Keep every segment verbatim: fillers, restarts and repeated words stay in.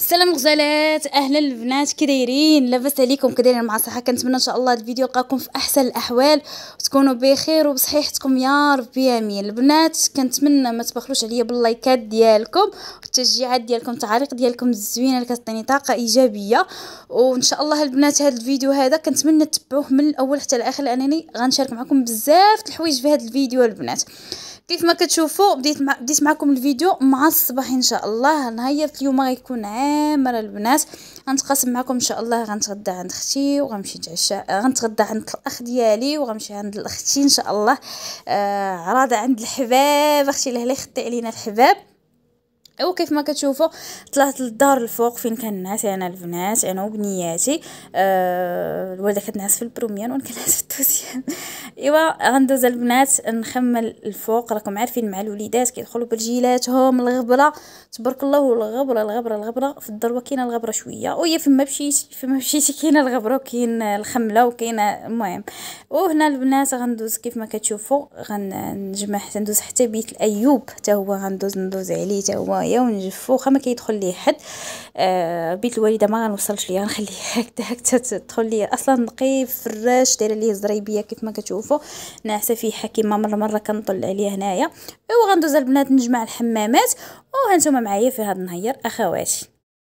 السلام غزالات، اهلا البنات، كي دايرين؟ لاباس عليكم؟ كدايرين مع الصحه؟ كنتمنى ان شاء الله الفيديو يلقاكم في احسن الاحوال وتكونوا بخير وبصحيحتكم يا ربي امين. البنات كنتمنى ما تبخلوش عليا باللايكات ديالكم والتشجيعات ديالكم، التعاليق ديالكم الزوينه اللي كتعطيني طاقه ايجابيه. وان شاء الله البنات هذا الفيديو هذا كنتمنى تتبعوه من الاول حتى الاخر، لانني غنشارك معكم بزاف د الحوايج في هذا الفيديو البنات. كيف ما كتشوفوا بديت مع... بديت معكم الفيديو مع الصباح ان شاء الله. نهار اليوم غيكون عامر البنات، غنتقاسم معكم ان شاء الله. غنتغدى عند اختي وغنمشي نتعشى، غنتغدى عند الاخ ديالي وغنمشي عند اختي ان شاء الله. آه عراضه عند الحباب، اختي اللي خدي علينا الحباب. وكيف ما كتشوفوا طلعت للدار الفوق فين كنعس انا البنات، انا وبنياتي. آه الوالده كتنعس في البروميان وانا كنعس في التوسيان. ايوا غندوز البنات نخمل الفوق. راكم عارفين مع الوليدات كيدخلوا برجيلاتهم الغبره، تبارك الله. الغبره الغبره الغبره في الدروه كاينه الغبره شويه، وهي فيما مشيتي فيما مشيتي كاينه الغبره وكاين الخمله وكاينه. المهم وهنا البنات غندوز كيف ما كتشوفوا غنجمع حتى ندوز حتى بيت الايوب، حتى هو غندوز ندوز عليه حتى هو ونجفو واخا ما كيدخل ليه حد. آه بيت الوالده ما غنوصلش ليه، غنخليه هكذا هكذا تدخل ليه اصلا نقي فراش دايره ليه زريبيه كيف ما كتشوفوا، ناعسه فيه حكيمه مره مره كنطل عليه هنايا. وغندوز البنات نجمع الحمامات، وهانتوما معايا في هذا النهار اخواتي.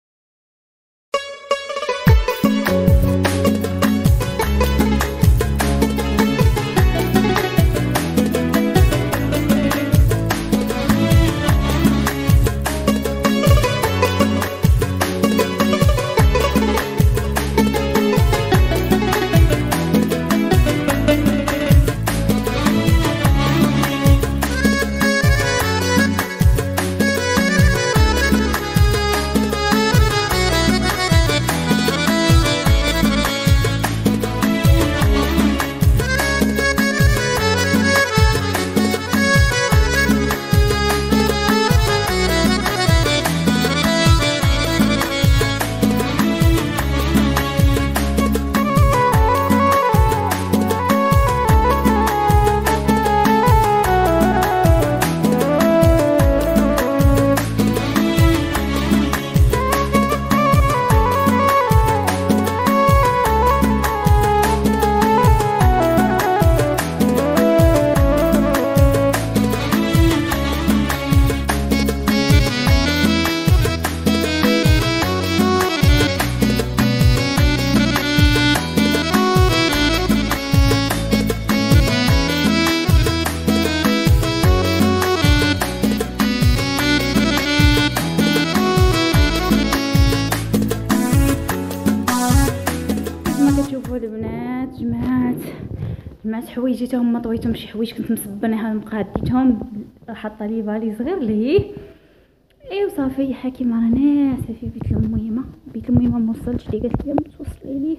البنات جمعات جمعات حوايجاتهم، ما طويتهم شي حوايج كنت مصبناها مقاديتهم، حاطه لي بالي صغير لهيه. ايوا صافي حكيمه راه ناعسه في بيت الميمه. بيت الميمه ما وصلتش لي، قالت لي ما توصلي ليه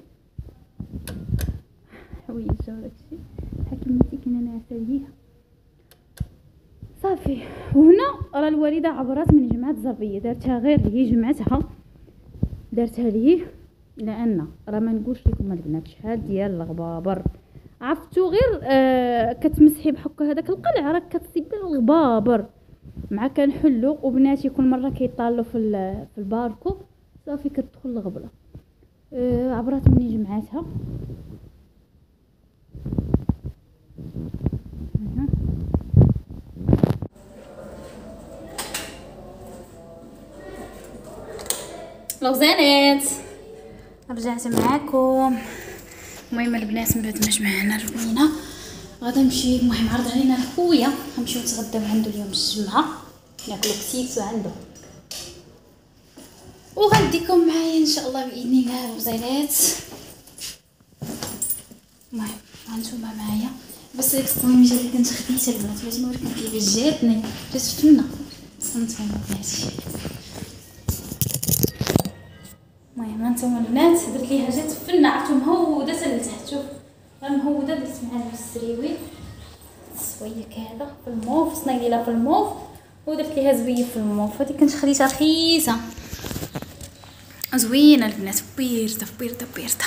حوايج وداكشي. حكيمتي كاينه ناعسه ليه صافي. وهنا راه الوالده عبرات من جمعات زربيه، دارتها غير هي جمعتها دارتها ليه، لان راه ما نقولش لكم البنات شحال ديال الغبابر عرفتو غير آه كتمسحي بحك هذاك القلع راه كتصيب الغبابر مع كنحلو. وبناتي كل مره كيطالوا في في الباركو صافي كتدخل الغبره. آه عبرات مني جمعاتها. لغزانات رجعت معاكم. المهم البنات من بعد ما جمعنا البنينه غادا نمشي. المهم عرض علينا خويا غنمشيو نتغداو عنده اليوم الجمعه، ناكلو كسيكس عنده، وغنديكم معايا ان شاء الله باذن الله الغزالات. المهم هانتوما معايا بس ديك الطوميجه اللي كنت خديتها البنات بغيت نوريكم كيفاش جاتني، جات فنه صنتها بناتي. المهم هانتوما البنات درت ليها جات فنه، عرفتو مهوده حتى لتحت. شوف راه مهوده، درت معاها السريوي السويك هذا في الموف، صنيله في الموف، ودرت ليها زويه في الموف. هذه كنت خديتها رخيصه زوينه البنات، بيرده بيرده بيرده.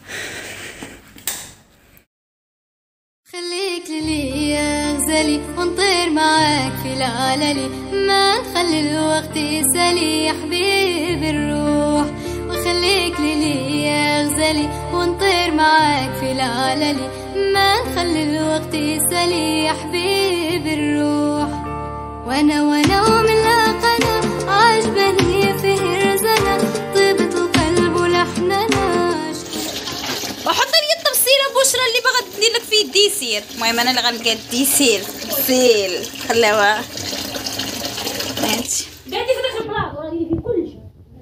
خليك لي يا غزالي ونطير معاك في العلالي، ما نخلي الوقت يسالي يا حبيبي الروح، وخليك لي يا غزالي ونطير معاك في العلالي، ما نخلي الوقت يسالي يا حبيبي الروح. وانا وانا ومن لاقنا عجبني فيه رزنا، طيبة القلب ولحننا. وحط لي التفصيله بشرى اللي بغات ندير لك فيه الديسير. المهم انا اللي غنلقى الديسير تفصيل خلاوها ماشي قاعدين في داخل البلاط وراه في كل شيء.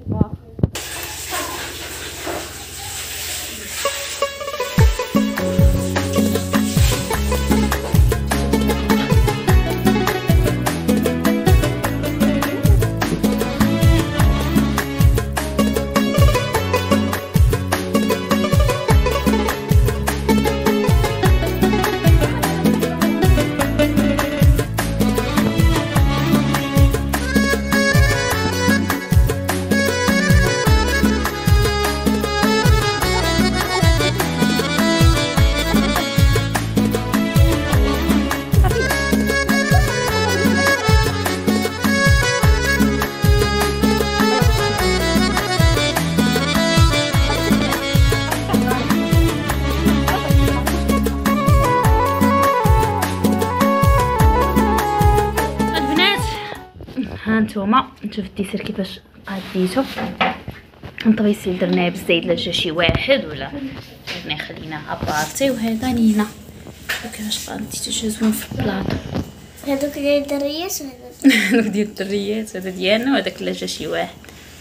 هانتوما نشوف الديسير كيفاش قاديتو. نطوي يصير درناه بالزيت لا جا شي واحد ولا درنا خليناها بارتي. وهذا نينا كيفاش قاديتو شي زوين في البلاطو. هذوك ديال الدريات وهذا هذوك ديال الدريات هذا ديالنا وهذاك لا جا شي واحد.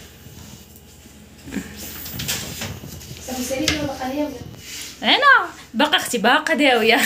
صافي ساليت ولا باقا انا باقا اختي باقا داويه.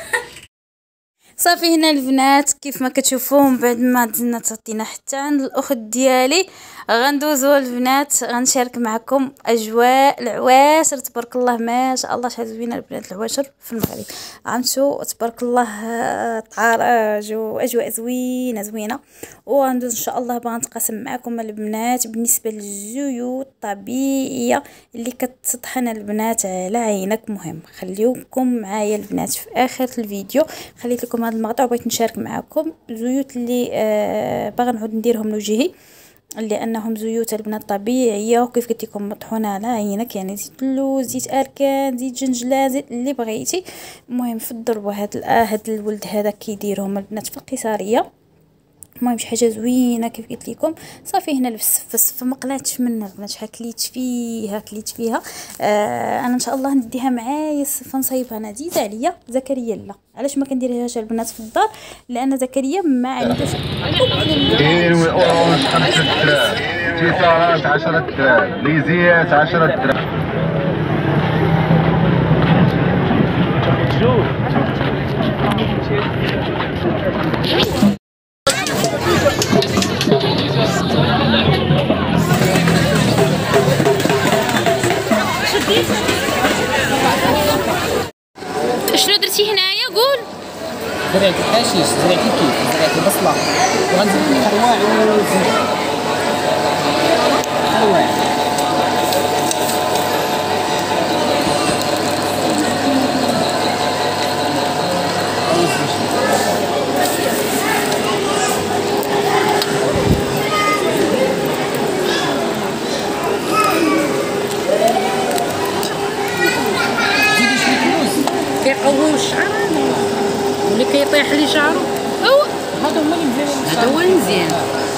صافي هنا البنات كيف ما كتشوفوا من بعد ما دزنا تعطينا حتى عند الاخت ديالي غندوزو البنات غنشارك معكم اجواء العواشر. تبارك الله ما شاء الله شحال زوينه البنات العواشر في المغرب. عمتو تبارك الله طعارج واجواء زوينه زوينه. وغندوز ان شاء الله باغا نتقاسم معكم البنات بالنسبه للزيوت الطبيعيه اللي كتطحن البنات على عينك. مهم خليوكم معايا البنات في اخر الفيديو. خليت لكم هذا المقطع وبغيت نشارك معكم زيوت اللي آه باغا نعود نديرهم لوجهي لانهم زيوت البنات طبيعيه وكيف قلت لكم مطحونه على عينك. يعني زيت اللوز زيت اركان زيت جنجله زيت اللي بغيتي. المهم في الضربه هاد هاد الولد هذا كيديرهم البنات في القيصريه. المهم شي حاجه زوينه كيف قلت لكم. صافي هنا الفس الفس ما قلعتش منها البنات شحال كليت فيها كليت فيها. آه انا ان شاء الله نديها معايا الصفه نصايبها. انا عزيزه عليا زكريا لا علاش ما كنديرهاش البنات في الدار لان زكريا ما عندوش. كاين اورانج خمسة دراهم، تيسارات عشرة دراهم، ليزيات عشرة دراهم. شنو درتي هنايا قول؟ زرعت الحشيش، زرعت الكيف، زرعت البصله، وغنزيد الحرواع والزيت. حرواع كيقويو الشعر واللي كيطيح لي شعرو هو هذا هو اللي مزيان. هذا هو المزيان.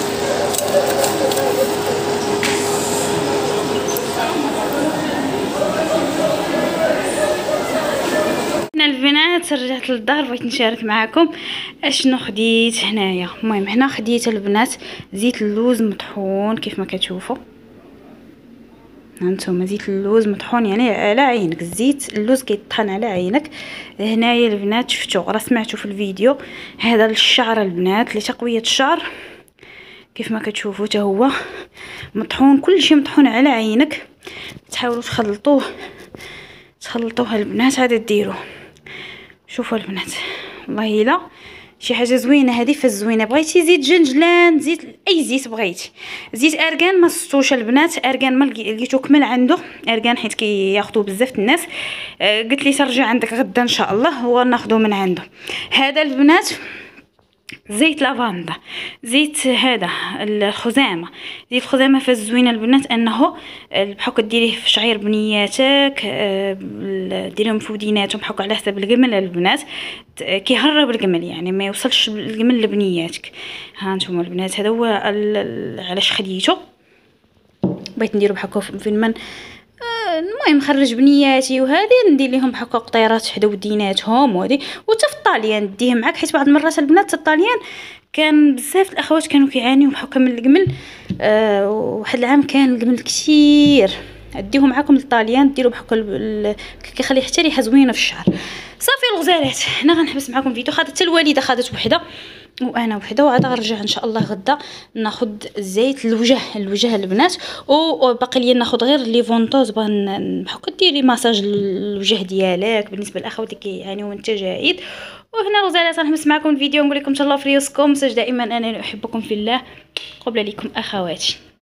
هنا البنات رجعت للدار بغيت نشارك معكم اشنو خديت هنايا. المهم هنا خديت البنات زيت اللوز مطحون كيف ما كتشوفوا هانتوما. زيت اللوز مطحون يعني على عينك. الزيت اللوز كيطحن على عينك. هنايا البنات شفتوا راه سمعتوا في الفيديو هذا للشعر البنات لتقويه الشعر كيف ما كتشوفوا حتى هو مطحون. كلشي مطحون على عينك. تحاولوا تخلطوه تخلطوه البنات هذا ديروه. شوفوا البنات والله الا شي حاجه زوينه هذه فالزوينه. بغيتي زيت جنجلان زيت اي زيت بغيتي. زيت ارغان ما صوتوش البنات. ارغان ما لقيتو كمل عنده ارغان حيت كياخذوه بزاف الناس. آه قلت لي ترجع عندك غدا ان شاء الله هو ناخذه من عنده. هذا البنات زيت لافندا، زيت هذا الخزامه، زيت الخزامه فاز زوينه البنات انه بحال كديريه في شعير بنياتك، ديريهم في وديناتهم بحال على حسب الجمل البنات، كيهرب الجمل يعني ما يوصلش الجمل لبنياتك. ها نتوما البنات هذا هو علاش خديته، بغيت نديرو بحال فين من المهم نخرج بنياتي وهذه ندير لهم بحال قطيرات حدا وديناتهم وهذه. وتا في الطاليان ديه معاك، حيت بعض المرات البنات الطاليان كان بزاف الاخوات كانوا كيعانيو بحال من الجمل. أه واحد العام كان الجمل كثير، ديوه معاكم للطاليان ديروا بحال كيخلي حتى ريحه زوينه في الشعر. صافي الغزالات هنا غنحبس معكم الفيديو. خدت حتى الوالده خدت وحده وانا وحده، وعاد غنرجع ان شاء الله غدا ناخذ الزيت الوجه الوجه البنات. وباقي لي ناخذ غير لي فونطوز بحال كديري ماساج الوجه ديالك بالنسبه للاخوات اللي كيعانيو من التجاعيد. وهنا الغزالات غنحبس معكم الفيديو، نقول لكم ان شاء الله في ريوسكم ساج دائما انني احبكم في الله. قبل لكم اخواتي.